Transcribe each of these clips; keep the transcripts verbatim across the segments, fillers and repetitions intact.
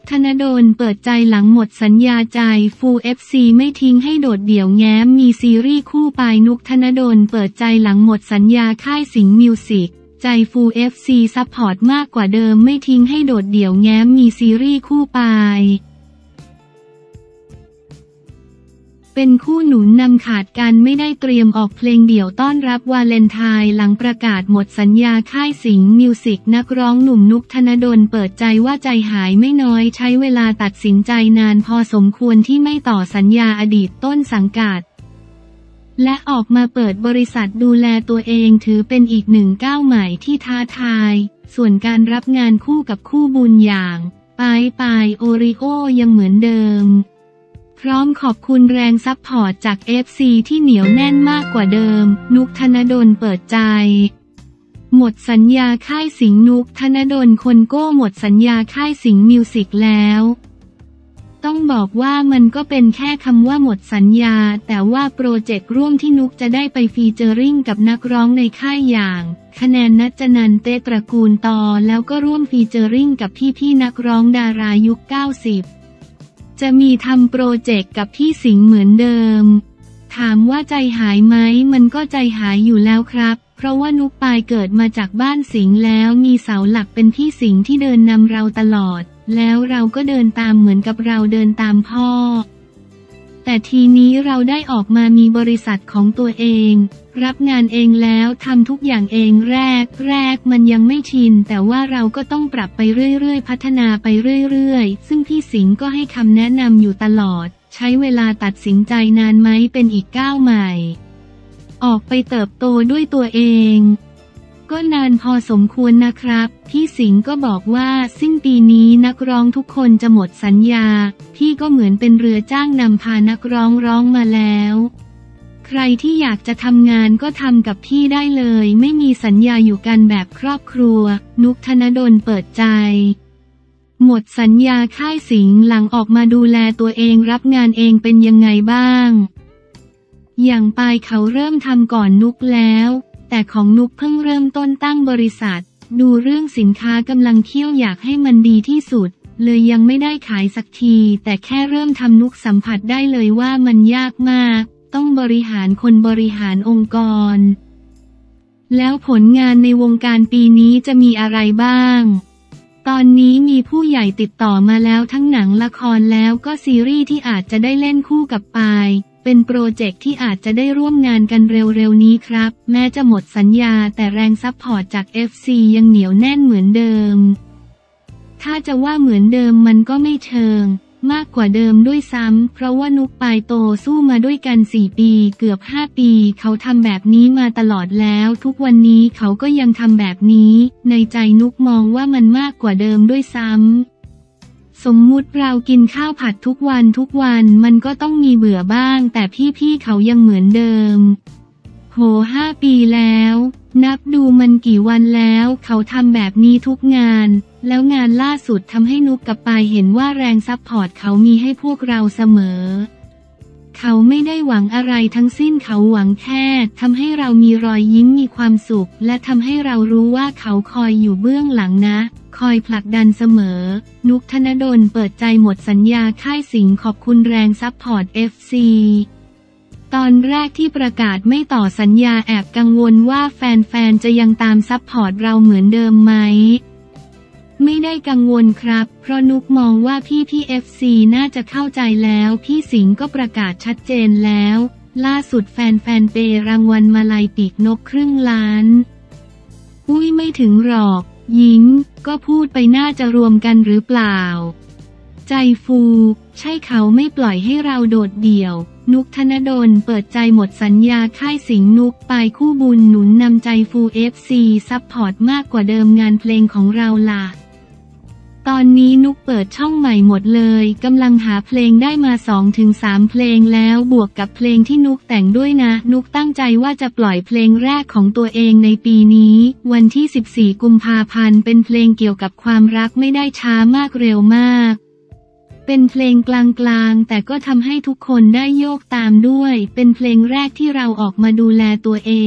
ธนดลเปิดใจหลังหมดสัญญาใจฟู เอฟ ซี ไม่ทิ้งให้โดดเดี่ยวแง้มมีซีรีส์คู่ปลายนุกธนดลเปิดใจหลังหมดสัญญาค่ายสิงห์มิวสิกใจฟู เอฟ ซี ซัพพอร์ตมากกว่าเดิมไม่ทิ้งให้โดดเดี่ยวแง้มมีซีรีส์คู่ปลายเป็นคู่หนุนนำขาดกันไม่ได้เตรียมออกเพลงเดี่ยวต้อนรับวาเลนไทน์หลังประกาศหมดสัญญาค่ายสิงห์มิวสิกนักร้องหนุ่มนุกธนดลเปิดใจว่าใจหายไม่น้อยใช้เวลาตัดสินใจนานพอสมควรที่ไม่ต่อสัญญาอดีตต้นสังกัดและออกมาเปิดบริษัทดูแลตัวเองถือเป็นอีกหนึ่งก้าวใหม่ที่ท้าทายส่วนการรับงานคู่กับคู่บุญอย่างปายปายโอริโอยังเหมือนเดิมพร้อมขอบคุณแรงซัพพอร์ตจาก เอฟ ซี ที่เหนียวแน่นมากกว่าเดิมนุกธนดลเปิดใจหมดสัญญาค่ายสิงห์นุกธนดลคนโก้หมดสัญญาค่ายสิงห์มิวสิกแล้วต้องบอกว่ามันก็เป็นแค่คำว่าหมดสัญญาแต่ว่าโปรเจกต์ร่วมที่นุกจะได้ไปฟีเจอริ่งกับนักร้องในค่ายอย่างคะแนนนัจนันท์เตตระกูลตอแล้วก็ร่วมฟีเจอริ่งกับพี่ๆนักร้องดารายุคเก้าสิบจะมีทำโปรเจกต์กับพี่สิงห์เหมือนเดิมถามว่าใจหายไหมมันก็ใจหายอยู่แล้วครับเพราะว่านุกปายเกิดมาจากบ้านสิงห์แล้วมีเสาหลักเป็นพี่สิงห์ที่เดินนำเราตลอดแล้วเราก็เดินตามเหมือนกับเราเดินตามพ่อแต่ทีนี้เราได้ออกมามีบริษัทของตัวเองรับงานเองแล้วทำทุกอย่างเองแรกแรกมันยังไม่ชินแต่ว่าเราก็ต้องปรับไปเรื่อยๆพัฒนาไปเรื่อยๆซึ่งพี่สิงห์ก็ให้คำแนะนำอยู่ตลอดใช้เวลาตัดสินใจนานไหมเป็นอีกก้าวใหม่ออกไปเติบโตด้วยตัวเองก็นานพอสมควรนะครับพี่สิงห์ก็บอกว่าสิ้นปีนี้นักร้องทุกคนจะหมดสัญญาพี่ก็เหมือนเป็นเรือจ้างนำพานักร้องร้องมาแล้วใครที่อยากจะทำงานก็ทำกับพี่ได้เลยไม่มีสัญญาอยู่กันแบบครอบครัวนุกธนดลเปิดใจหมดสัญญาค่ายสิงห์หลังออกมาดูแลตัวเองรับงานเองเป็นยังไงบ้างอย่างปายเขาเริ่มทำก่อนนุกแล้วแต่ของนุกเพิ่งเริ่มต้นตั้งบริษัทดูเรื่องสินค้ากำลังเคี่ยวอยากให้มันดีที่สุดเลยยังไม่ได้ขายสักทีแต่แค่เริ่มทำนุกสัมผัสได้เลยว่ามันยากมากต้องบริหารคนบริหารองค์กรแล้วผลงานในวงการปีนี้จะมีอะไรบ้างตอนนี้มีผู้ใหญ่ติดต่อมาแล้วทั้งหนังละครแล้วก็ซีรีส์ที่อาจจะได้เล่นคู่กับปายเป็นโปรเจกต์ที่อาจจะได้ร่วมงานกันเร็วๆนี้ครับแม้จะหมดสัญญาแต่แรงซัพพอร์ตจาก เอฟ ซี ยังเหนียวแน่นเหมือนเดิมถ้าจะว่าเหมือนเดิมมันก็ไม่เชิงมากกว่าเดิมด้วยซ้ำเพราะว่านุกปายโตสู้มาด้วยกันสี่ปีเกือบห้าปีเขาทำแบบนี้มาตลอดแล้วทุกวันนี้เขาก็ยังทำแบบนี้ในใจนุกมองว่ามันมากกว่าเดิมด้วยซ้ำสมมุติเรากินข้าวผัดทุกวันทุกวันมันก็ต้องมีเบื่อบ้างแต่พี่ๆเขายังเหมือนเดิมโหห้าปีแล้วนับดูมันกี่วันแล้วเขาทำแบบนี้ทุกงานแล้วงานล่าสุดทำให้นุกกับปายเห็นว่าแรงซัพพอร์ตเขามีให้พวกเราเสมอเขาไม่ได้หวังอะไรทั้งสิ้นเขาหวังแค่ทำให้เรามีรอยยิ้มมีความสุขและทำให้เรารู้ว่าเขาคอยอยู่เบื้องหลังนะคอยผลักดันเสมอนุกธนดลเปิดใจหมดสัญญาค่ายสิงห์ขอบคุณแรงซัพพอร์ต เอฟ ซี ตอนแรกที่ประกาศไม่ต่อสัญญาแอบกังวลว่าแฟนๆจะยังตามซัพพอร์ตเราเหมือนเดิมไหมไม่ได้กังวลครับเพราะนุกมองว่าพี่พี่ เอฟ ซี น่าจะเข้าใจแล้วพี่สิงห์ก็ประกาศชัดเจนแล้วล่าสุดแฟนๆเปรางวัลมาลัยปีกนกครึ่งล้านอุ้ยไม่ถึงหรอกยิ้มก็พูดไปน่าจะรวมกันหรือเปล่าใจฟูใช่เขาไม่ปล่อยให้เราโดดเดี่ยวนุกธนดลเปิดใจหมดสัญญาค่ายสิงห์นุกปายคู่บุญหนุนนำใจฟู เอฟ ซี ซัพพอร์ตมากกว่าเดิมงานเพลงของเราล่ะตอนนี้นุกเปิดช่องใหม่หมดเลยกำลังหาเพลงได้มา สองถึงสาม เพลงแล้วบวกกับเพลงที่นุกแต่งด้วยนะนุกตั้งใจว่าจะปล่อยเพลงแรกของตัวเองในปีนี้วันที่สิบสี่กุมภาพันธ์เป็นเพลงเกี่ยวกับความรักไม่ได้ช้ามากเร็วมากเป็นเพลงกลางๆแต่ก็ทำให้ทุกคนได้โยกตามด้วยเป็นเพลงแรกที่เราออกมาดูแลตัวเอง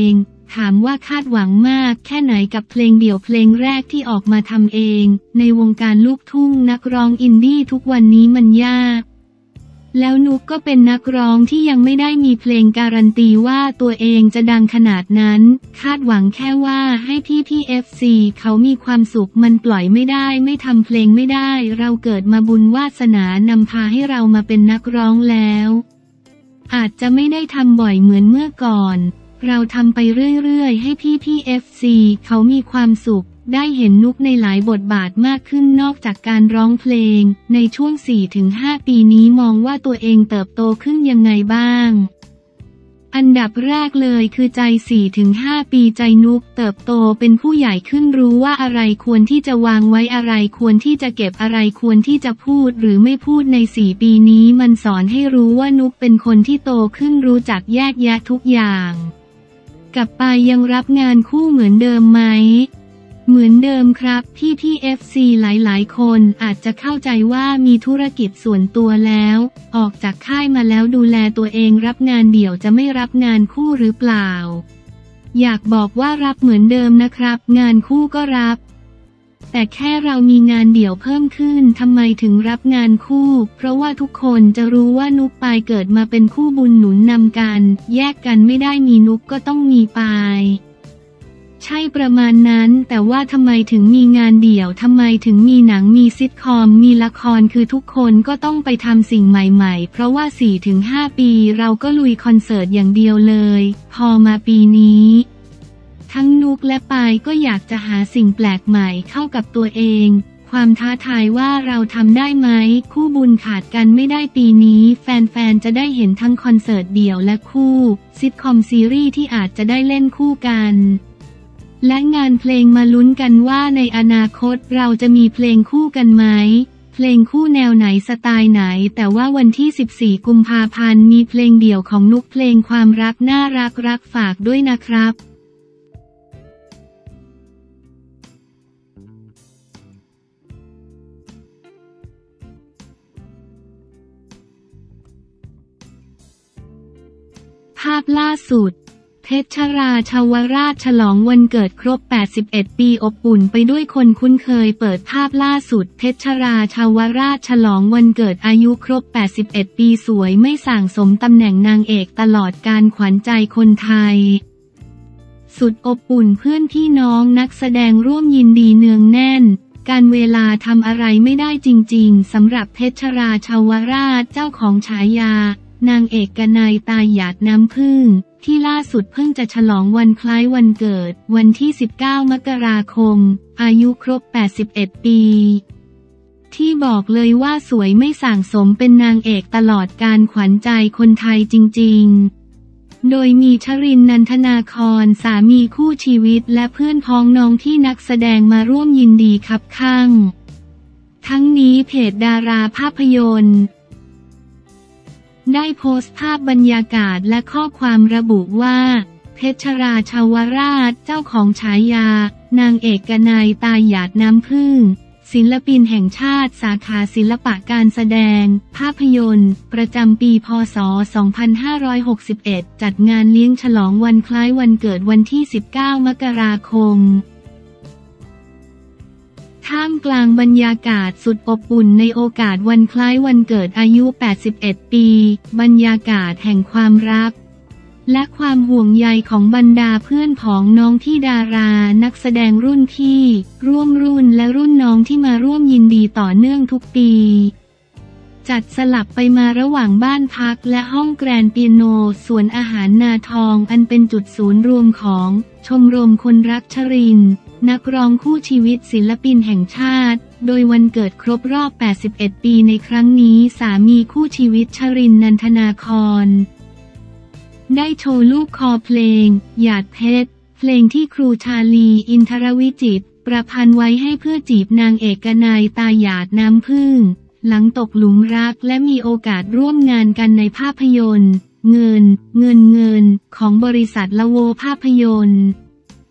ถามว่าคาดหวังมากแค่ไหนกับเพลงเดี่ยวเพลงแรกที่ออกมาทำเองในวงการลูกทุ่งนักร้องอินดี้ทุกวันนี้มันยากแล้วนุกก็เป็นนักร้องที่ยังไม่ได้มีเพลงการันตีว่าตัวเองจะดังขนาดนั้นคาดหวังแค่ว่าให้พี่พี่ เอฟ ซี เขามีความสุขมันปล่อยไม่ได้ไม่ทำเพลงไม่ได้เราเกิดมาบุญวาสนานำพาให้เรามาเป็นนักร้องแล้วอาจจะไม่ได้ทำบ่อยเหมือนเมื่อก่อนเราทำไปเรื่อยๆให้พี่พี่ เอฟ ซี เขามีความสุขได้เห็นนุกในหลายบทบาทมากขึ้นนอกจากการร้องเพลงในช่วง สี่ถึงห้า ปีนี้มองว่าตัวเองเติบโตขึ้นยังไงบ้างอันดับแรกเลยคือใจ สี่ถึงห้า ปีใจนุกเติบโตเป็นผู้ใหญ่ขึ้นรู้ว่าอะไรควรที่จะวางไว้อะไรควรที่จะเก็บอะไรควรที่จะพูดหรือไม่พูดในสี่ปีนี้มันสอนให้รู้ว่านุกเป็นคนที่โตขึ้นรู้จักแยกแยะทุกอย่างกลับไปยังรับงานคู่เหมือนเดิมไหมเหมือนเดิมครับพี่พี่ เอฟ ซี หลายๆคนอาจจะเข้าใจว่ามีธุรกิจส่วนตัวแล้วออกจากค่ายมาแล้วดูแลตัวเองรับงานเดี่ยวจะไม่รับงานคู่หรือเปล่าอยากบอกว่ารับเหมือนเดิมนะครับงานคู่ก็รับแต่แค่เรามีงานเดี่ยวเพิ่มขึ้นทำไมถึงรับงานคู่เพราะว่าทุกคนจะรู้ว่านุกปายเกิดมาเป็นคู่บุญหนุนนำกันแยกกันไม่ได้มีนุกก็ต้องมีปายใช่ประมาณนั้นแต่ว่าทำไมถึงมีงานเดี่ยวทำไมถึงมีหนังมีซิทคอมมีละครคือทุกคนก็ต้องไปทำสิ่งใหม่ๆเพราะว่า สี่ถึงห้า ปีเราก็ลุยคอนเสิร์ตอย่างเดียวเลยพอมาปีนี้ทั้งนุกและปายก็อยากจะหาสิ่งแปลกใหม่เข้ากับตัวเองความท้าทายว่าเราทำได้ไหมคู่บุญขาดกันไม่ได้ปีนี้แฟนๆจะได้เห็นทั้งคอนเสิร์ตเดี่ยวและคู่ซิทคอมซีรีส์ที่อาจจะได้เล่นคู่กันและงานเพลงมาลุ้นกันว่าในอนาคตเราจะมีเพลงคู่กันไหมเพลงคู่แนวไหนสไตล์ไหนแต่ว่าวันที่สิบสี่กุมภาพันธ์มีเพลงเดี่ยวของนุกเพลงความรักน่ารักรักฝากด้วยนะครับภาพล่าสุดเพชรราชาวราชฉลองวันเกิดครบแปดสิบเอ็ดปีอบอุ่นไปด้วยคนคุ้นเคยเปิดภาพล่าสุดเพชรราชาวราชฉลองวันเกิดอายุครบแปดสิบเอ็ดปีสวยไม่ส่างสมตำแหน่งนางเอกตลอดการขวัญใจคนไทยสุดอบอุ่นเพื่อนพี่น้องนักแสดงร่วมยินดีเนืองแน่นการเวลาทำอะไรไม่ได้จริงๆสำหรับเพชรราชาวราชเจ้าของฉายานางเอกกนัยตาหยาดน้ำผึ้งที่ล่าสุดเพิ่งจะฉลองวันคล้ายวันเกิดวันที่สิบเก้ามกราคมอายุครบแปดสิบเอ็ดปีที่บอกเลยว่าสวยไม่ส่างสมเป็นนางเอกตลอดการขวัญใจคนไทยจริงๆโดยมีชรินทร์ นันทนาครสามีคู่ชีวิตและเพื่อนพ้องน้องที่นักแสดงมาร่วมยินดีคับข้างทั้งนี้เพจดาราภาพยนตร์ได้โพสต์ภาพบรรยากาศและข้อความระบุว่าเพชรราชาวราชเจ้าของฉายานางเอกกนัยตาหยาดน้ำผึ้งศิลปินแห่งชาติสาขาศิลปะการแสดงภาพยนตร์ประจำปีพ.ศ. สองพันห้าร้อยหกสิบเอ็ดจัดงานเลี้ยงฉลองวันคล้ายวันเกิดวันที่สิบเก้ามกราคมท่ามกลางบรรยากาศสุดอบอุ่นในโอกาสวันคล้ายวันเกิดอายุแปดสิบเอ็ดปีบรรยากาศแห่งความรักและความห่วงใยของบรรดาเพื่อนพ้องน้องที่ดารานักแสดงรุ่นพี่ร่วมรุ่นและรุ่นน้องที่มาร่วมยินดีต่อเนื่องทุกปีจัดสลับไปมาระหว่างบ้านพักและห้องแกรนด์เปียโนสวนอาหารนาทองอันเป็นจุดศูนย์รวมของชมรมคนรักชรินทร์นักร้องคู่ชีวิตศิลปินแห่งชาติโดยวันเกิดครบรอบแปดสิบเอ็ดปีในครั้งนี้สามีคู่ชีวิตชรินทร์ นันทนาครได้โชว์ลูกคอเพลงหยาดเพชรเพลงที่ครูชาลีอินทรวิจิตรประพันธ์ไว้ให้เพื่อจีบนางเอกกนัยตาหยาดน้ำผึ้งหลังตกหลุมรักและมีโอกาสร่วมงานกันในภาพยนตร์เงินเงินเงินของบริษัทละโวภาพยนตร์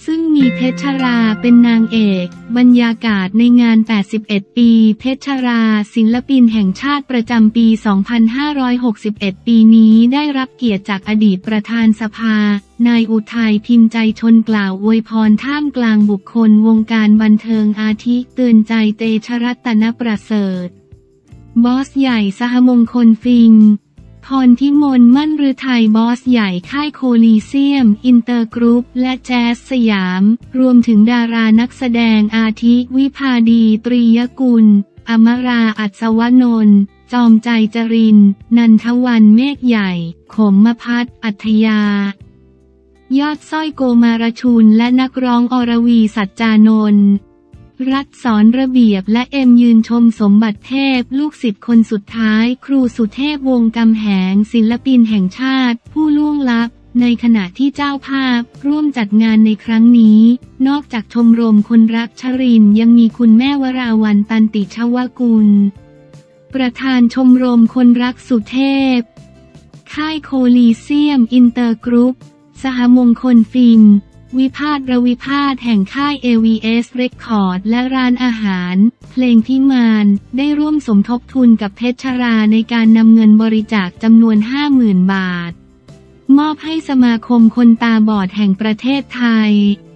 ซึ่งมีเพชรราเป็นนางเอกบรรยากาศในงานแปดสิบเอ็ดปีเพชรราศิลปินแห่งชาติประจำปีสองพันห้าร้อยหกสิบเอ็ดปีนี้ได้รับเกียรติจากอดีตประธานสภานายอุทัยพิมพ์ใจชนกล่าวอวยพรท่ามกลางบุคคลวงการบันเทิงอาทิเตือนใจเตชะรัตนประเสริฐบอสใหญ่สหมงคลฟิล์มพรทิมนมั่นฤทัยบอสใหญ่ค่ายโคลีเซียมอินเตอร์กรุ๊ปและแจ๊สสยามรวมถึงดารานักแสดงอาทิวิภาดีตรียกุลอมราอัศวนนท์จอมใจจรินนันทวันเมฆใหญ่ขมมพัฒน์อัธยายอดสร้อยโกมารชุนและนักร้องอรวีสัจจานนท์รัฐสอนระเบียบและเอ็มยืนชมสมบัติเทพลูกศิษย์คนสุดท้ายครูสุเทพวงศ์กำแหงศิลปินแห่งชาติผู้ล่วงลับในขณะที่เจ้าภาพร่วมจัดงานในครั้งนี้นอกจากชมรมคนรักชรินทร์ยังมีคุณแม่วราวรรณตันติชวกุลประธานชมรมคนรักสุเทพค่ายโคลีเซียมอินเตอร์กรุ๊ปสหมงคลฟิล์มวิพาทรวิพาทแห่งค่าย เอ วี เอส Record และร้านอาหารเพลงพิมานได้ร่วมสมทบทุนกับเพชรราในการนำเงินบริจาคจำนวน ห้าหมื่น บาทมอบให้สมาคมคนตาบอดแห่งประเทศไทย